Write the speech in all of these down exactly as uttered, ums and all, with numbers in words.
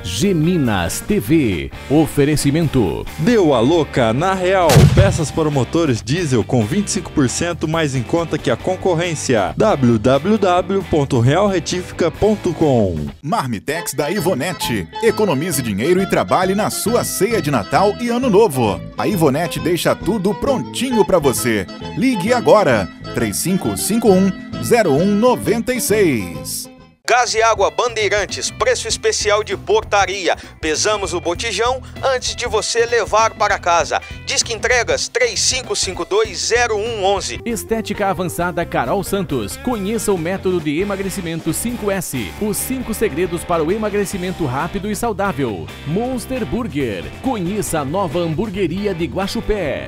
Geminas T V. Oferecimento. Deu a louca na Real. Peças para motores diesel com vinte e cinco por cento mais em conta que a concorrência. w w w ponto real retifica ponto com. Marmitex da Ivonete. Economize dinheiro e trabalhe na sua ceia de Natal e Ano Novo. A Ivonete deixa tudo prontinho para você. Ligue agora. três cinco cinco um, zero um nove seis. Gás e Água Bandeirantes, preço especial de portaria. Pesamos o botijão antes de você levar para casa. Disque entregas três cinco cinco dois, zero um um um. Estética Avançada Carol Santos. Conheça o método de emagrecimento cinco S. Os cinco segredos para o emagrecimento rápido e saudável. Monster Burger. Conheça a nova hamburgueria de Guaxupé.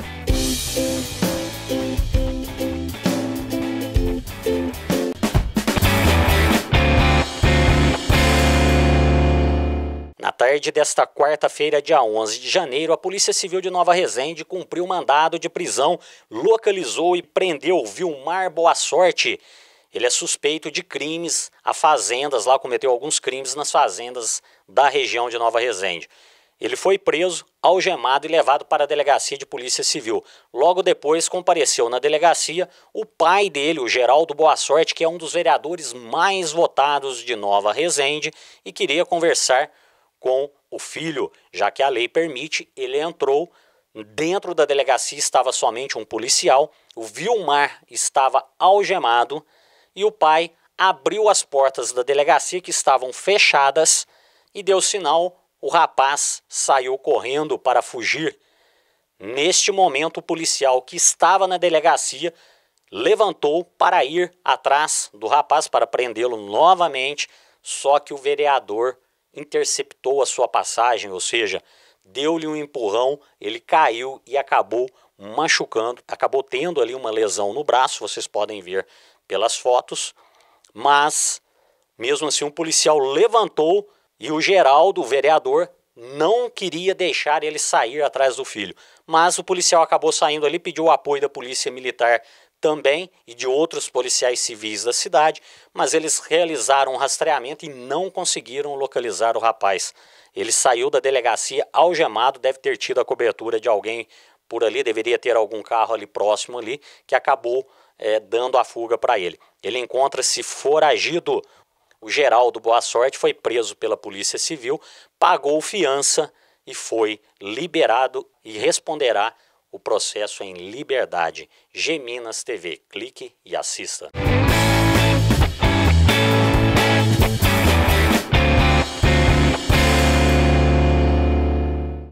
Na tarde desta quarta-feira, dia onze de janeiro, a Polícia Civil de Nova Resende cumpriu mandado de prisão, localizou e prendeu Vilmar Boa Sorte. Ele é suspeito de crimes a fazendas, lá cometeu alguns crimes nas fazendas da região de Nova Resende. Ele foi preso, algemado e levado para a delegacia de Polícia Civil. Logo depois compareceu na delegacia o pai dele, o Geraldo Boa Sorte, que é um dos vereadores mais votados de Nova Resende e queria conversar com o filho, já que a lei permite. Ele entrou, dentro da delegacia estava somente um policial, o Vilmar estava algemado e o pai abriu as portas da delegacia que estavam fechadas e deu sinal, o rapaz saiu correndo para fugir. Neste momento o policial que estava na delegacia levantou para ir atrás do rapaz para prendê-lo novamente, só que o vereador interceptou a sua passagem, ou seja, deu-lhe um empurrão, ele caiu e acabou machucando, acabou tendo ali uma lesão no braço, vocês podem ver pelas fotos, mas mesmo assim um policial levantou e o Geraldo, o vereador, não queria deixar ele sair atrás do filho, mas o policial acabou saindo ali, pediu o apoio da polícia militar também e de outros policiais civis da cidade, mas eles realizaram um rastreamento e não conseguiram localizar o rapaz. Ele saiu da delegacia algemado, deve ter tido a cobertura de alguém por ali, deveria ter algum carro ali próximo ali, que acabou é, dando a fuga para ele. Ele encontra-se foragido. O Geraldo Boa Sorte foi preso pela Polícia Civil, pagou fiança e foi liberado e responderá o processo em liberdade. Geminas T V. Clique e assista.